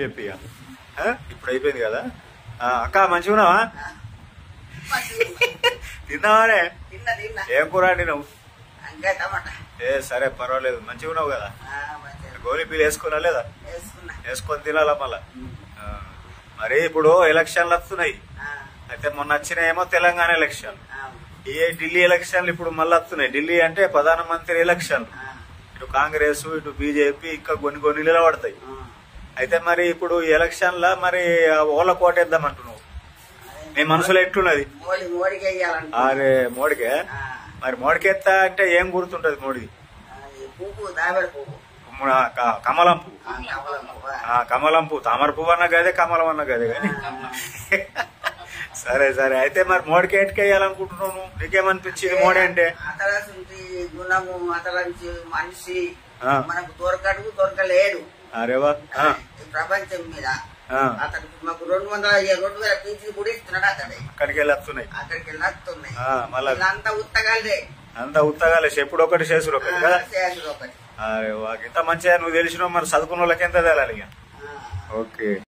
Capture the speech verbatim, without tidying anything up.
చెప్పి ఇప్పుడు అయిపోయింది కదా. అక్క మంచిగా ఉన్నావా? తిన్నావానే? ఏం కూర నువ్వు? ఏ సరే పర్వాలేదు, మంచిగా ఉన్నావు కదా. గోళీ పీలు వేసుకున్నా లేదా? వేసుకొని తినాలా మళ్ళా. మరి ఇప్పుడు ఎలక్షన్లు వస్తున్నాయి. అయితే మొన్న వచ్చినాయేమో తెలంగాణ ఎలక్షన్, ఈ ఢిల్లీ ఎలక్షన్లు ఇప్పుడు మళ్ళీ వస్తున్నాయి. ఢిల్లీ అంటే ప్రధానమంత్రి ఎలక్షన్. ఇటు కాంగ్రెస్ ఇటు బీజేపీ ఇంకా కొన్ని కొన్ని నిలబడతాయి. అయితే మరి ఇప్పుడు ఈ ఎలక్షన్ లా మరి ఓళ్ళ కోటేద్దాం అంటున్నావు, నీ మనసులో ఎట్లున్నది? అరే మోడీకే? మరి మోడీకి ఎత్తా అంటే ఏం గుర్తుంటది మోడీ? కమలం పువ్వు. కమలం పువ్వు, తామర పువ్వు అన్న గదే, కమలం అన్న గదే కానీ. సరే సరే, అయితే మరి మోడీకి ఎట్టుకెయ్యాలనుకుంటున్నావు నువ్వు? నీకేమనిపించింది మోడీ అంటే? గుణము అతలంచి మనిషి మనకు దొరకడు, దొరకలేడు. అరేవా ప్రపంచం మీద అతను మాకు రెండు వందల రెండు వేల పీజీలు కూడా ఇస్తున్నాడు. అతడే అక్కడికి వెళ్ళి వస్తున్నాయి, అక్కడికి వెళ్ళి వస్తున్నాయి. మళ్ళీ అంతా ఉత్తగాలే, అంతా ఉత్తగాలే. చెప్పుడు ఒకటి చేసుడు ఒకటి కదా. చేసుడు ఒకటి. ఇంత మంచిగా నువ్వు తెలిసినావు, మరి చదువుకున్న వాళ్ళకి ఎంత తేలాలి ఇక. ఓకే.